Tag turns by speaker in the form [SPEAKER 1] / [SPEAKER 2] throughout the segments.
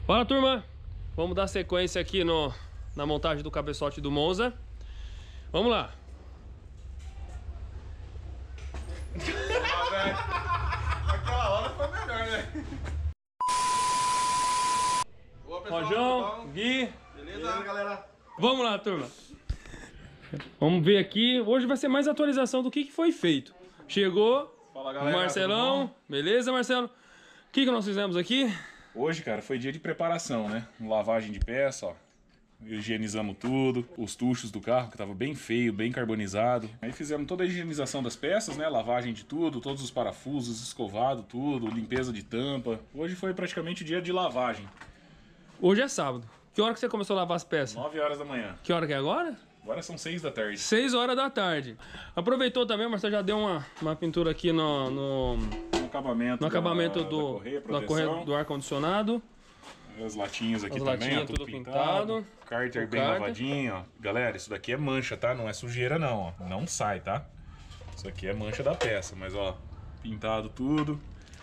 [SPEAKER 1] Fala, turma! Vamos dar sequência aqui na montagem do cabeçote do Monza. Vamos lá!
[SPEAKER 2] Aquela hora foi melhor, né? Boa, pessoal,
[SPEAKER 1] Rojão, Gui.
[SPEAKER 2] Beleza, galera?
[SPEAKER 1] Vamos lá, turma! Vamos ver aqui. Hoje vai ser mais atualização do que foi feito. Chegou
[SPEAKER 2] Fala,
[SPEAKER 1] o
[SPEAKER 2] galera,
[SPEAKER 1] Marcelão. Beleza, Marcelo? O que nós fizemos aqui?
[SPEAKER 3] Hoje, cara, foi dia de preparação, né? Lavagem de peça, ó. Higienizamos tudo, os tuchos do carro, que tava bem feio, bem carbonizado. Aí fizemos toda a higienização das peças, né? Lavagem de tudo, todos os parafusos, escovado, tudo, limpeza de tampa. Hoje foi praticamente o dia de lavagem.
[SPEAKER 1] Hoje é sábado. Que hora que você começou a lavar as peças?
[SPEAKER 3] 9 horas da manhã.
[SPEAKER 1] Que hora que é agora?
[SPEAKER 3] Agora são 6 da tarde.
[SPEAKER 1] 6 horas da tarde. Aproveitou também, Marcelo já deu uma pintura aqui no
[SPEAKER 3] acabamento,
[SPEAKER 1] da correia do ar-condicionado.
[SPEAKER 3] As latinhas aqui
[SPEAKER 1] As
[SPEAKER 3] também,
[SPEAKER 1] latinhas,
[SPEAKER 3] ó, tudo
[SPEAKER 1] tudo
[SPEAKER 3] pintado.
[SPEAKER 1] pintado.
[SPEAKER 3] Cárter
[SPEAKER 1] O
[SPEAKER 3] bem
[SPEAKER 1] cárter.
[SPEAKER 3] lavadinho, ó. Galera, isso daqui é mancha, tá? Não é sujeira não, ó. Não sai, tá? Isso aqui é mancha da peça, mas ó, pintado tudo.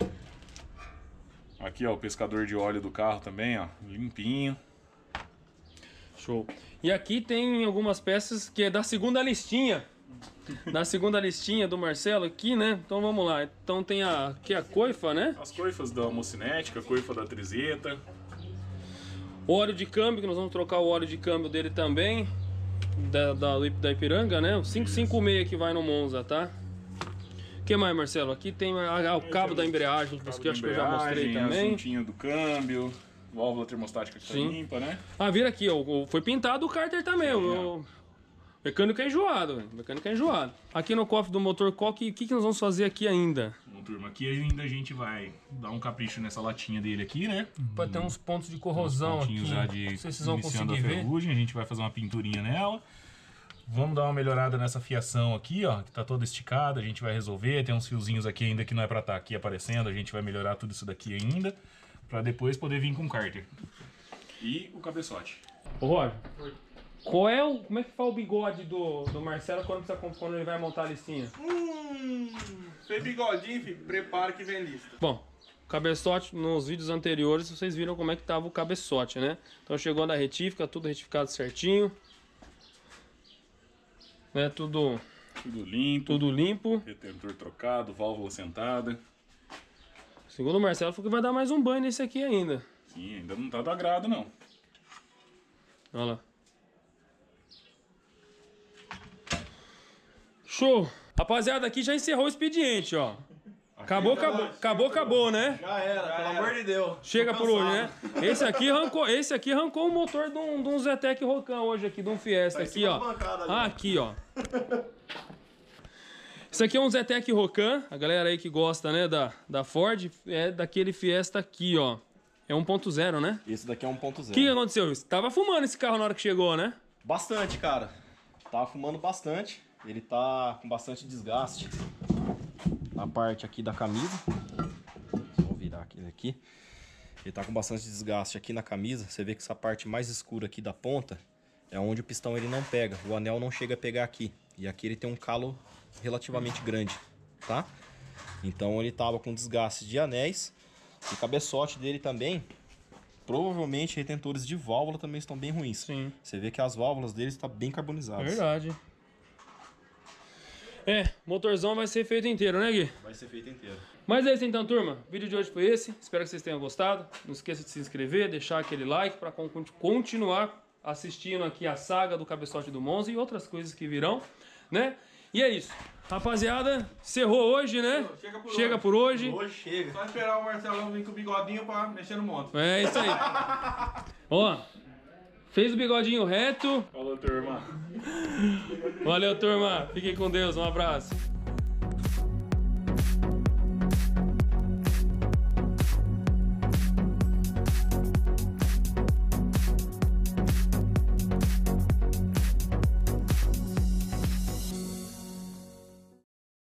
[SPEAKER 3] Aqui, ó, o pescador de óleo do carro também, ó, limpinho.
[SPEAKER 1] Show. E aqui tem algumas peças que é da segunda listinha. Da segunda listinha do Marcelo aqui, né? Então vamos lá. Então tem aqui a coifa, né?
[SPEAKER 3] As coifas da homocinética, a coifa da trizeta.
[SPEAKER 1] O óleo de câmbio, que nós vamos trocar o óleo de câmbio dele também. Da Ipiranga, né? O 556 que vai no Monza, tá? O que mais, Marcelo? Aqui tem o cabo da embreagem, que acho que eu já mostrei também.
[SPEAKER 3] Assuntinho do câmbio, válvula termostática que tá
[SPEAKER 1] Sim.
[SPEAKER 3] limpa, né?
[SPEAKER 1] Ah, vira aqui, ó. Foi pintado o cárter também. O mecânico é enjoado, velho. Mecânico é enjoado. Aqui no cofre do motor, o que nós vamos fazer aqui ainda?
[SPEAKER 3] Bom, turma, aqui ainda a gente vai dar um capricho nessa latinha dele aqui, né?
[SPEAKER 1] Pra ter uns pontos de corrosão aqui.
[SPEAKER 3] Já de
[SPEAKER 1] Não sei se vocês vão
[SPEAKER 3] iniciando
[SPEAKER 1] conseguir
[SPEAKER 3] a
[SPEAKER 1] ver.
[SPEAKER 3] ferrugem, a gente vai fazer uma pinturinha nela. Vamos dar uma melhorada nessa fiação aqui, ó, que tá toda esticada, a gente vai resolver. Tem uns fiozinhos aqui ainda que não é pra estar aqui aparecendo, a gente vai melhorar tudo isso daqui ainda, pra depois poder vir com o cárter. E o cabeçote.
[SPEAKER 1] Ô, Roger, como é que faz o bigode do Marcelo quando ele vai montar a listinha?
[SPEAKER 2] Fez bigodinho, filho. Prepara que vem lista.
[SPEAKER 1] Bom, cabeçote, nos vídeos anteriores vocês viram como é que tava o cabeçote, né? Então chegou na retífica, tudo retificado certinho. Né, tudo limpo.
[SPEAKER 3] Retentor trocado, válvula sentada.
[SPEAKER 1] Segundo o Marcelo, falou que vai dar mais um banho nesse aqui ainda.
[SPEAKER 3] Sim, ainda não tá do agrado, não.
[SPEAKER 1] Olha lá. Show! Rapaziada, aqui já encerrou o expediente, ó. Acabou, né?
[SPEAKER 2] Já era, pelo amor de Deus.
[SPEAKER 1] Chega por hoje, né? Esse aqui arrancou o motor de um Zetec Rocan hoje aqui, de um Fiesta
[SPEAKER 2] Tá em
[SPEAKER 1] aqui,
[SPEAKER 2] cima
[SPEAKER 1] ó.
[SPEAKER 2] da bancada ali.
[SPEAKER 1] Aqui, ó. Esse aqui é um Zetec Rocan, a galera aí que gosta, né, da Ford, é daquele Fiesta aqui, ó. É 1.0, né?
[SPEAKER 4] Esse daqui é 1.0.
[SPEAKER 1] O que aconteceu? Tava fumando esse carro na hora que chegou, né?
[SPEAKER 4] Bastante, cara. Tava fumando bastante. Ele tá com bastante desgaste na parte aqui da camisa. Vou virar aqui. Ele tá com bastante desgaste aqui na camisa. Você vê que essa parte mais escura aqui da ponta é onde o pistão ele não pega. O anel não chega a pegar aqui. E aqui ele tem um calo relativamente grande, tá? Então ele tava com desgaste de anéis. O cabeçote dele também, provavelmente retentores de válvula também estão bem ruins.
[SPEAKER 1] Sim.
[SPEAKER 4] Você vê que as válvulas dele estão bem carbonizadas.
[SPEAKER 1] Verdade. Motorzão vai ser feito inteiro, né, Gui?
[SPEAKER 4] Vai ser feito inteiro.
[SPEAKER 1] Mas é isso então, turma. O vídeo de hoje foi esse. Espero que vocês tenham gostado. Não esqueça de se inscrever, deixar aquele like para continuar assistindo aqui a saga do cabeçote do Monza e outras coisas que virão, né? E é isso. Rapaziada, encerrou hoje, né? Chega por hoje.
[SPEAKER 4] Hoje chega.
[SPEAKER 2] Só esperar o Marcelão vir com o bigodinho pra mexer no monte.
[SPEAKER 1] É isso aí. Ó, fez o bigodinho reto.
[SPEAKER 3] Falou, turma.
[SPEAKER 1] Valeu, turma. Fiquem com Deus. Um abraço.